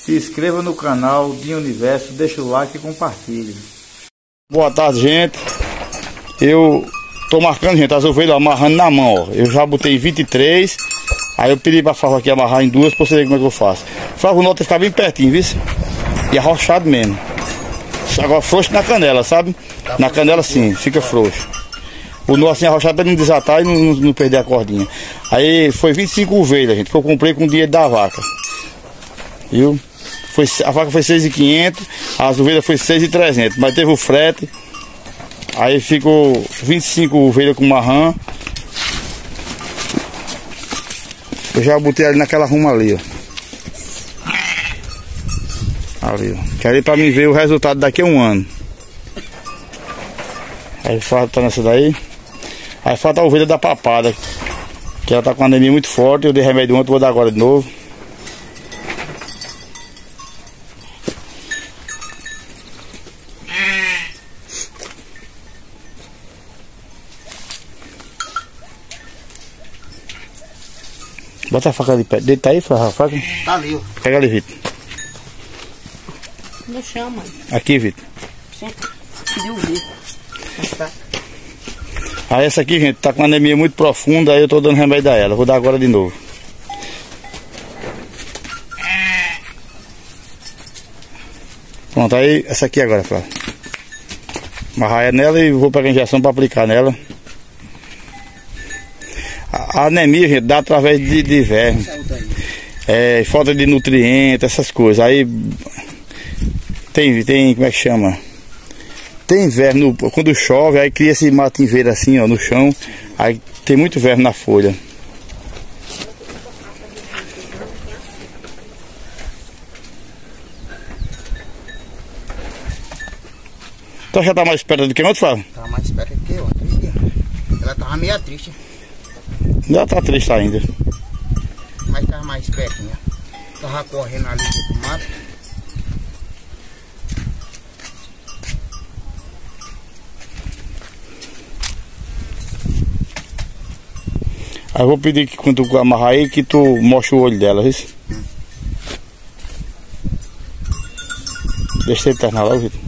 Se inscreva no canal Dinho Universo, deixa o like e compartilhe. Boa tarde, gente. Eu tô marcando, gente, as ovelhas amarrando na mão, ó. Eu já botei 23. Aí eu pedi pra Flávia aqui amarrar em duas pra você ver como é que eu faço. Flávia, o nó tem que ficar bem pertinho, viu? E arrochado mesmo. Agora frouxo na canela, sabe? Na canela sim, fica frouxo. O nó assim arrochado pra não desatar e não perder a cordinha. Aí foi 25 ovelhas, gente, que eu comprei com o dinheiro da vaca. Viu? A vaca foi 6.500, as ovelhas foi 6.300, mas teve o frete. Aí ficou 25 ovelhas com marrã. Eu já botei ali naquela ruma ali, ó. Ali, ó. Quero ir pra mim ver o resultado daqui a um ano. Aí falta nessa daí. Aí falta a ovelha da papada, que ela tá com anemia muito forte. Eu dei remédio ontem, vou dar agora de novo. Bota a faca ali perto. Deita aí, a faca. Tá ali, ó. Pega ali, Vitor. No chão, mano. Aqui, Vitor. Sempre pediu o Vitor. Aí essa aqui, gente, tá com anemia muito profunda. Aí eu tô dando remédio a ela. Vou dar agora de novo. Pronto, aí essa aqui agora, Flávio. Amarrar nela e vou pegar a injeção pra aplicar nela. A anemia, gente, dá através de verme. Falta de nutrientes, essas coisas. Aí tem, como é que chama? Tem verme, quando chove, aí cria esse matinveiro assim, ó, no chão. Aí tem muito verme na folha. Então já tá mais perto do que ontem, Flávio? Tá mais perto do que ontem. Ela tava meio triste. Já tá triste ainda. Mas tava mais pertinho. Tava correndo ali do mato. Aí eu vou pedir que quando tu amarrar aí, que tu mostre o olho dela, viu? Deixa ele terminar lá, Vitor.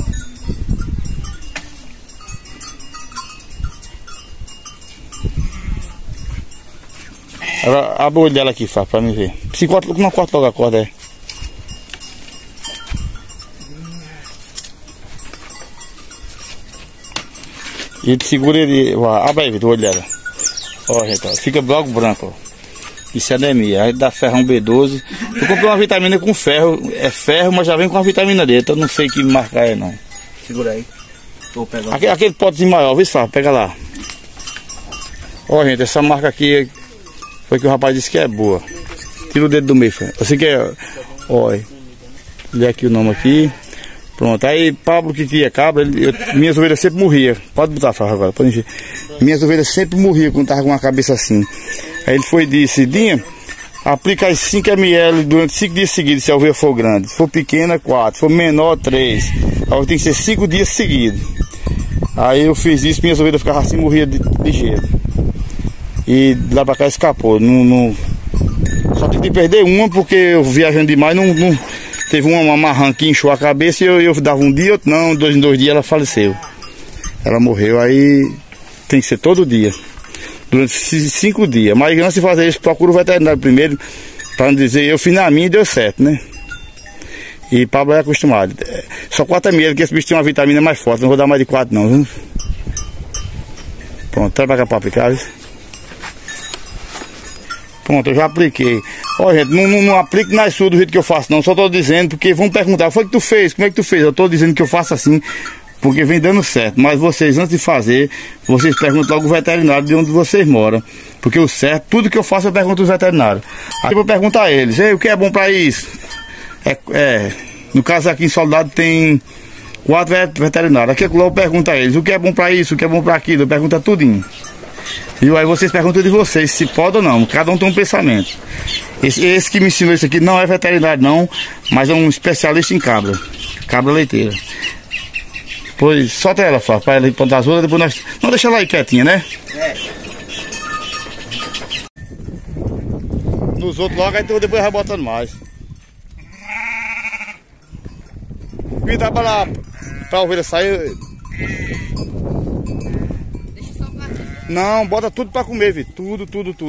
Agora abre o olho dela aqui, Fábio, pra mim ver. Se corta, não corta logo a corda aí. E segura ele. Abre aí, Vitor, o olho dela. Ó, gente, ó, fica logo branco, ó. Isso é anemia. Aí dá ferrão B12. Eu comprei uma vitamina com ferro. É ferro, mas já vem com a vitamina D. Então eu não sei que marca é, não. Segura aí. Tô pegando. Aquele potezinho maior, vê, Fábio, pega lá. Ó, gente, essa marca aqui foi que o rapaz disse que é boa. Tira o dedo do meio, você quer. Olha. Olha aqui o nome aqui. Pronto. Aí Pablo que cria cabra, minhas ovelhas sempre morriam. Pode botar a farra agora, pode encher. Minhas ovelhas sempre morriam quando tava com uma cabeça assim. Aí ele foi e disse, Dinha, aplica as 5 ml durante 5 dias seguidos, se a ovelha for grande. Se for pequena, 4. Se for menor, 3. Aí tem que ser 5 dias seguidos. Aí eu fiz isso, minhas ovelhas ficavam assim, morriam de jeito. E de lá pra cá escapou. Só tentei perder uma porque eu viajando demais, teve uma marrã que inchou a cabeça e eu dava um dia, outro não, em 2 dias ela faleceu. Ela morreu, aí tem que ser todo dia. Durante 5 dias. Mas antes de fazer isso, procura o veterinário primeiro, para não dizer, eu fiz na minha e deu certo, né? E Pablo é acostumado. Só 4 ml, que esse bicho tem uma vitamina mais forte, não vou dar mais de 4 não, viu? Pronto, traz pra cá pra aplicar, viu? Pronto, eu já apliquei. Ó, gente, não aplique nas suas do jeito que eu faço, não. Só tô dizendo, porque vão perguntar, foi que tu fez? Como é que tu fez? Eu tô dizendo que eu faço assim, porque vem dando certo. Mas vocês, antes de fazer, vocês perguntam logo o veterinário de onde vocês moram. Porque o certo, tudo que eu faço, eu pergunto ao veterinário. Aí eu vou perguntar a eles, o que é bom pra isso? No caso aqui em Soldado tem 4 veterinários. Aqui eu pergunto a eles, o que é bom pra isso, o que é bom pra aquilo? Eu pergunto tudinho. E aí vocês perguntam de vocês se pode ou não. Cada um tem um pensamento. Esse que me ensinou isso aqui não é veterinário não, mas é um especialista em cabra. Cabra leiteira. Pois solta ela, Flávio, para ela ir plantar as outras, depois nós. Não, deixa ela aí quietinha, né? Nos outros logo, aí depois vai botando mais. vi tava lá pra ovelha sair. Deixa só pra... Não, bota tudo pra comer, vi. Tudo.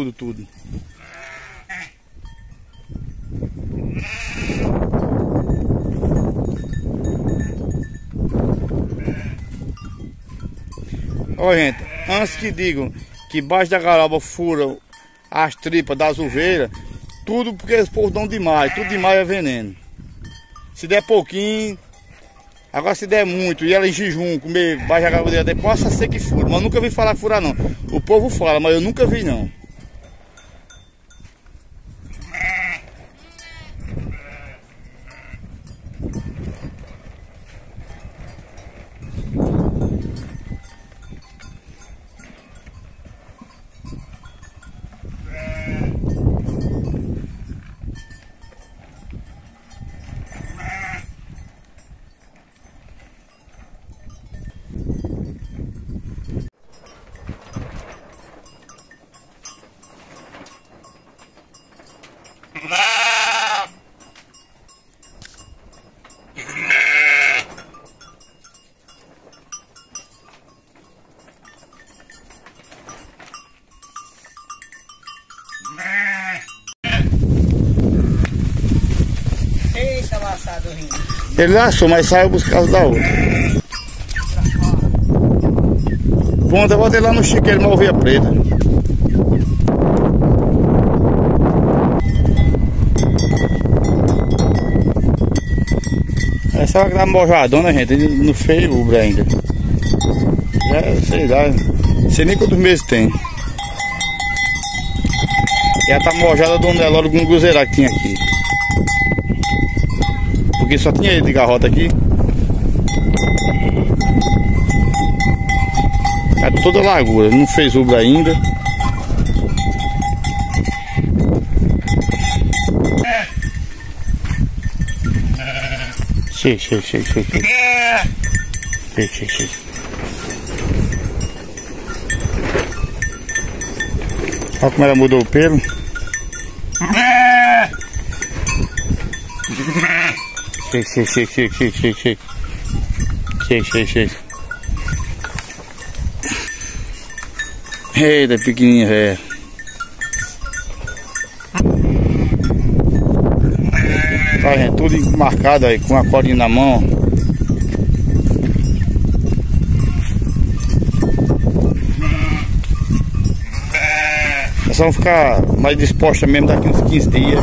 Ó, gente, antes que digam que baixo da garoba fura as tripas das ovelhas, tudo porque eles povos dão demais, tudo demais é veneno. Se der pouquinho, agora se der muito e ela em jejum comer baixo da garoba dela, possa ser que fura, mas eu nunca vi falar que fura não. O povo fala, mas eu nunca vi não. Eita, laçado rindo. Ele laçou, mas saiu buscar da outra. Pronto, eu botei lá no chiqueiro, uma ovelha preta. Essa vai dar mojadona, gente, ele não fez ubra ainda. Já, sei lá, não sei nem quantos meses tem. E ela tá mojada do Nelório com um cruzeirar que tinha aqui. Porque só tinha ele de garrota aqui. É toda largura, não fez ubra ainda. Chega. Olha como ela mudou o pelo. Chega. Eita, pequenininha, velho. Tá, gente, tudo marcado aí, com a cordinha na mão. Elas vão ficar mais dispostas mesmo daqui uns 15 dias.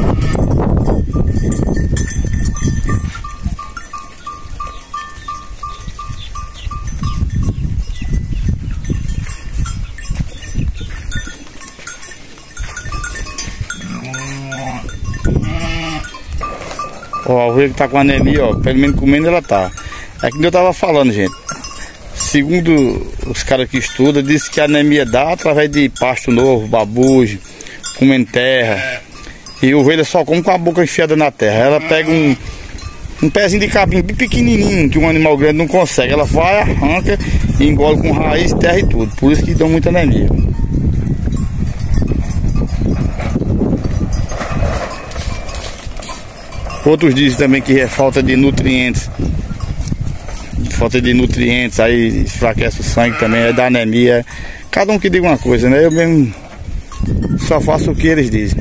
Ó, a ovelha que tá com anemia, ó, pelo menos comendo ela tá. É que eu tava falando, gente. Segundo os caras que estudam, diz que a anemia dá através de pasto novo, babujo, comendo terra. E a ovelha só come com a boca enfiada na terra. Ela pega um pezinho de capim bem pequenininho, que um animal grande não consegue. Ela vai, arranca e engole com raiz, terra e tudo. Por isso que dão muita anemia. Outros dizem também que é falta de nutrientes. Falta de nutrientes, aí enfraquece o sangue também, é da anemia. Cada um que diga uma coisa, né? Eu mesmo só faço o que eles dizem.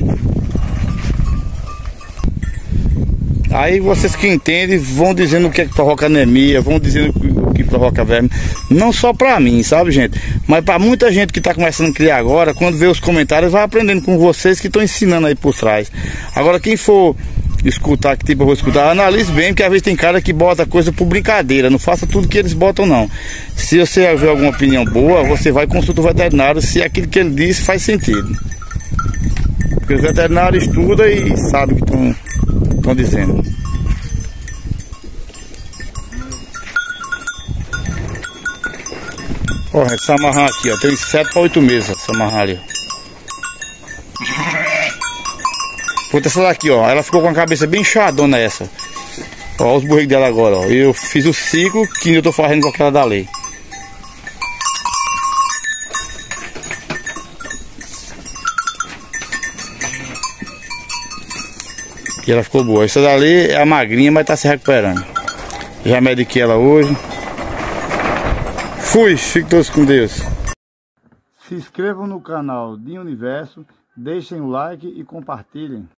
Aí vocês que entendem vão dizendo o que é que provoca anemia, vão dizendo o que provoca verme. Não só pra mim, sabe, gente? Mas pra muita gente que tá começando a criar agora, quando vê os comentários, vai aprendendo com vocês que estão ensinando aí por trás. Agora quem for escutar, que tipo eu vou escutar, analise bem, porque às vezes tem cara que bota coisa por brincadeira. Não faça tudo que eles botam não. Se você ver alguma opinião boa, você vai consultar o veterinário se aquilo que ele disse faz sentido. Porque os veterinários estudam e sabem o que estão dizendo. Ó, essa amarrar aqui, ó, tem 7 para 8 meses essa amarrar ali. Puta, essa daqui, ó, ela ficou com a cabeça bem inchadona essa. Ó, os burregos dela agora, ó. Eu fiz o ciclo que eu tô fazendo com aquela da lei. E ela ficou boa. Essa dali é a magrinha, mas tá se recuperando. Já mediquei ela hoje. Fui, fiquem todos com Deus. Se inscrevam no canal Dinho Universo, deixem o like e compartilhem.